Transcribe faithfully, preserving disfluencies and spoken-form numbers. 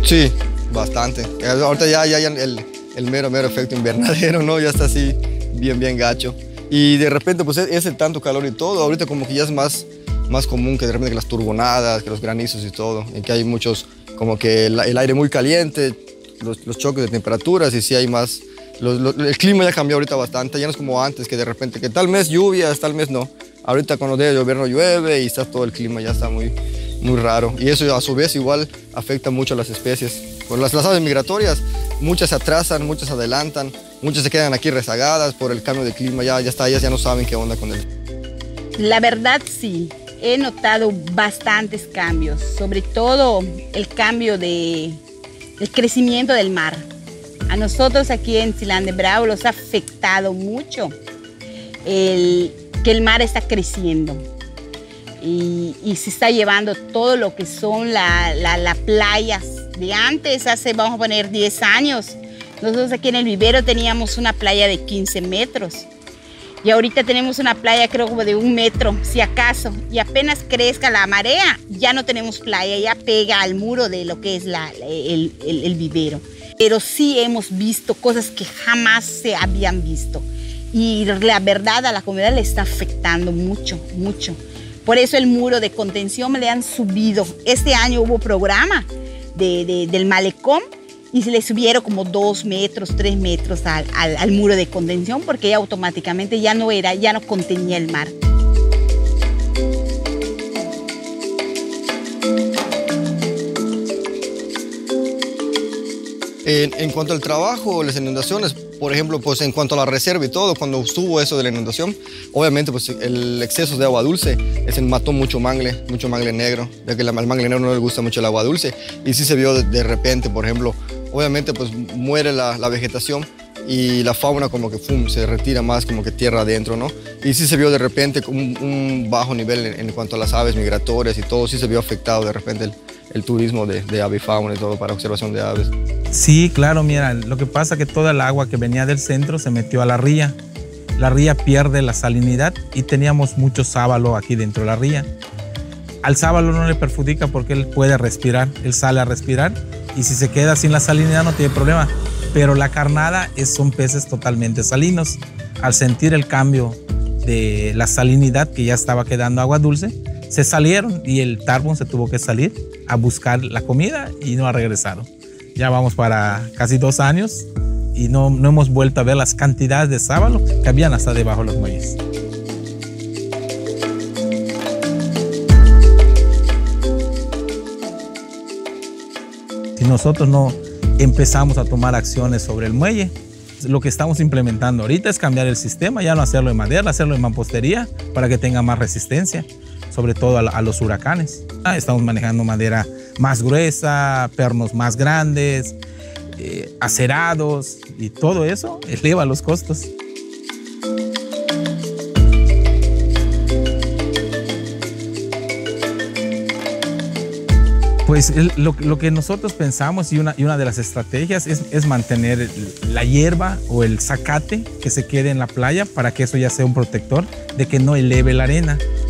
Sí, bastante. Ahorita ya hay el, el mero, mero efecto invernadero, ¿no? Ya está así bien, bien gacho. Y de repente, pues ese tanto calor y todo, ahorita como que ya es más, más común que de repente que las turbonadas, que los granizos y todo, y que hay muchos, como que el, el aire muy caliente, los, los choques de temperaturas, y sí hay más, los, los, el clima ya cambió ahorita bastante, ya no es como antes, que de repente, que tal mes lluvias, tal mes no. Ahorita cuando debe llover no llueve y está todo el clima, ya está muy, muy raro. Y eso a su vez igual afecta mucho a las especies. Por las, las aves migratorias, muchas se atrasan, muchas se adelantan, muchas se quedan aquí rezagadas por el cambio de clima, ya, ya está, ellas ya no saben qué onda con él. La verdad sí, he notado bastantes cambios, sobre todo el cambio de, del crecimiento del mar. A nosotros aquí en Silán de Bravo los ha afectado mucho el, que el mar está creciendo y, y se está llevando todo lo que son las la, la playas de antes, hace vamos a poner diez años. Nosotros aquí en el vivero teníamos una playa de quince metros y ahorita tenemos una playa creo como de un metro, si acaso, y apenas crezca la marea, ya no tenemos playa, ya pega al muro de lo que es la, el, el, el vivero. Pero sí hemos visto cosas que jamás se habían visto y la verdad a la comunidad le está afectando mucho, mucho. Por eso el muro de contención me le han subido. Este año hubo programa de, de, del malecón y se le subieron como dos metros, tres metros al, al, al muro de contención porque ya automáticamente ya no era, ya no contenía el mar. En, en cuanto al trabajo, las inundaciones, por ejemplo, pues en cuanto a la reserva y todo, cuando estuvo eso de la inundación, obviamente pues el exceso de agua dulce ese mató mucho mangle, mucho mangle negro, ya que al mangle negro no le gusta mucho el agua dulce. Y sí se vio de, de repente, por ejemplo, obviamente pues muere la, la vegetación y la fauna como que fum, se retira más como que tierra adentro, ¿no? Y sí se vio de repente un, un bajo nivel en, en cuanto a las aves migratorias y todo, sí se vio afectado de repente el, el turismo de, de avifauna y todo para observación de aves. Sí, claro, mira, lo que pasa es que toda el agua que venía del centro se metió a la ría. La ría pierde la salinidad y teníamos mucho sábalo aquí dentro de la ría. Al sábalo no le perjudica porque él puede respirar, él sale a respirar y si se queda sin la salinidad no tiene problema. Pero la carnada es, son peces totalmente salinos. Al sentir el cambio de la salinidad que ya estaba quedando agua dulce, se salieron y el tarbón se tuvo que salir a buscar la comida y no ha regresado. Ya vamos para casi dos años y no, no hemos vuelto a ver las cantidades de sábalo que habían hasta debajo de los muelles. Si nosotros no empezamos a tomar acciones sobre el muelle, lo que estamos implementando ahorita es cambiar el sistema, ya no hacerlo de madera, hacerlo de mampostería para que tenga más resistencia, sobre todo a, a los huracanes. Estamos manejando madera más gruesa, pernos más grandes, eh, acerados y todo eso eleva los costos. Pues el, lo, lo que nosotros pensamos y una, y una de las estrategias es, es mantener la hierba o el zacate que se quede en la playa para que eso ya sea un protector de que no eleve la arena.